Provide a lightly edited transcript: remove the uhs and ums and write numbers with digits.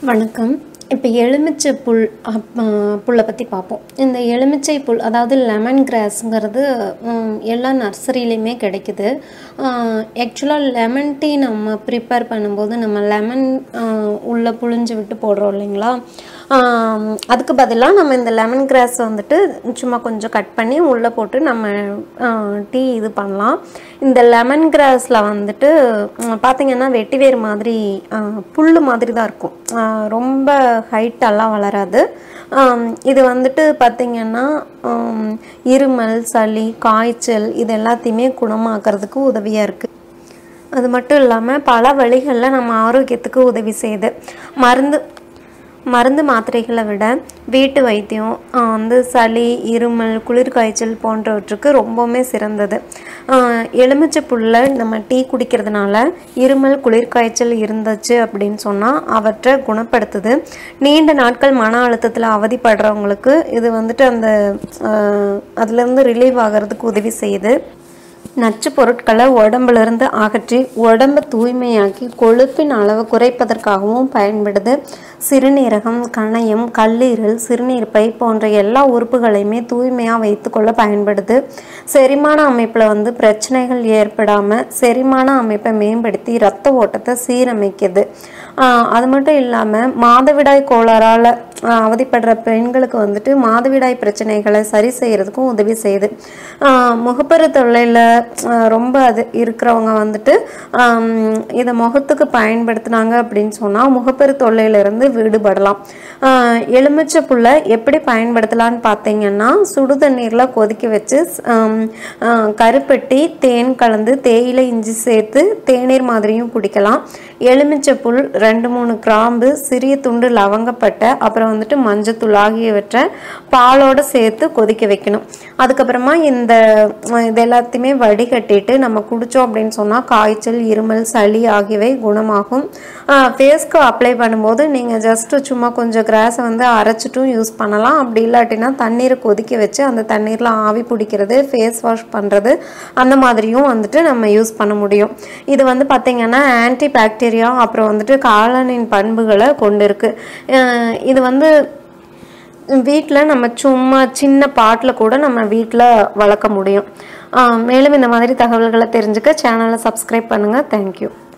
வணக்கம். இப்போ எலுமிச்சை புல்லை பற்றி பார்ப்போம். இந்த எலுமிச்சை புல் அதாவது லெமன் கிராஸுங்கிறது எல்லா நர்சரியிலையுமே கிடைக்குது. ஆக்சுவலாக லெமன் டீ நம்ம ப்ரிப்பேர் பண்ணும்போது நம்ம லெமன் உள்ளே புழிஞ்சு விட்டு போடுறோம் இல்லைங்களா, அதுக்கு பதிலாக நம்ம இந்த லெமன் கிராஸ் வந்துட்டு சும்மா கொஞ்சம் கட் பண்ணி உள்ளே போட்டு நம்ம டீ இது பண்ணலாம். இந்த லெமன் கிராஸில் வந்துட்டு பார்த்திங்கன்னா வெட்டிவேர் மாதிரி புல் மாதிரி தான் இருக்கும், ரொம்ப ஹைட்டெல்லாம் வளராது. இது வந்துட்டு பார்த்திங்கன்னா இருமல், சளி, காய்ச்சல் இது எல்லாத்தையுமே குணமாக்குறதுக்கு உதவியாக இருக்குது. அது மட்டும் இல்லாமல் பல வழிகளில் நம்ம ஆரோக்கியத்துக்கு உதவி செய்யுது. மருந்து மாத்திரைகளை விட வீட்டு வைத்தியம் வந்து சளி, இருமல், குளிர் காய்ச்சல் போன்றவற்றுக்கு ரொம்பவுமே சிறந்தது. எலுமிச்சை புல்லை நம்ம டீ குடிக்கிறதுனால இருமல், குளிர் காய்ச்சல் இருந்துச்சு அப்படின்னு சொன்னால் அவற்றை குணப்படுத்துது. நீண்ட நாட்கள் மன அழுத்தத்தில் அவதிப்படுறவங்களுக்கு இது வந்துட்டு அதுலேருந்து ரிலீவ் ஆகிறதுக்கு உதவி செய்யுது. நச்சு பொருட்களை உடம்புலேருந்து அகற்றி உடம்பை தூய்மையாக்கி கொழுப்பின் அளவு குறைப்பதற்காகவும் பயன்படுது. சிறுநீரகம், கணையம், கல்லீரல், சிறுநீர்ப்பை போன்ற எல்லா உறுப்புகளையுமே தூய்மையாக வைத்துக்கொள்ள பயன்படுது. செரிமான அமைப்பில் பிரச்சனைகள் ஏற்படாமல் செரிமான அமைப்பை மேம்படுத்தி இரத்த ஓட்டத்தை சீரமைக்குது. அது மட்டும் இல்லாமல் மாதவிடாய் கோளாறால் அவதிப்படுற பெண்களுக்கு மாதவிடாய் பிரச்சனைகளை சரி செய்கிறதுக்கும் உதவி செய்யுது. முகப்பரு தொல்லையில் ரொம்ப இருக்கிறவங்க இதை முகத்துக்கு பயன்படுத்தினாங்க அப்படின்னு சொன்னால் முகப்பரு தொல்லையிலிருந்து விடுபடலாம். எலுமிச்சை புல்லை எப்படி பயன்படுத்தலான்னு பார்த்தீங்கன்னா, சுடு தண்ணீரில் கொதிக்க வச்சு கருப்பட்டி, தேன் கலந்து தேயிலை, இஞ்சி சேர்த்து தேநீர் மாதிரியும் குடிக்கலாம். எலுமிச்சை புல், 2-3 கிராம்பு, சிறிய துண்டு லவங்கப்பட்டை, அப்புறம் மஞ்சத்தூள் ஆகியவற்றை பாலோடு சேர்த்து கொதிக்க வைக்கணும். அதுக்கப்புறமா இது எல்லாத்தையுமே வடிகட்டிட்டு நம்ம குடித்தோம் அப்படின்னு சொன்னால் காய்ச்சல், இருமல், சளி ஆகியவை குணமாகும். ஃபேஸ்க்கு அப்ளை பண்ணும்போது நீங்கள் ஜஸ்ட்டு சும்மா கொஞ்சம் கிராஸை அரைச்சிட்டும் யூஸ் பண்ணலாம். அப்படி இல்லாட்டினா தண்ணீரை கொதிக்க வச்சு அந்த தண்ணீரில் ஆவி பிடிக்கிறது, ஃபேஸ் வாஷ் பண்ணுறது அந்த மாதிரியும் நம்ம யூஸ் பண்ண முடியும். இது பார்த்திங்கன்னா ஆன்டி பாக்டீரியா அப்புறம் காலனின் பண்புகளை கொண்டு இருக்கு. இது வீட்டில் நம்ம சும்மா சின்ன பாட்டில் கூட நம்ம வீட்டில் வளர்க்க முடியும். மேலும் இந்த மாதிரி தகவல்களை தெரிஞ்சுக்க சேனலை சப்ஸ்கிரைப் பண்ணுங்கள். தேங்க்யூ.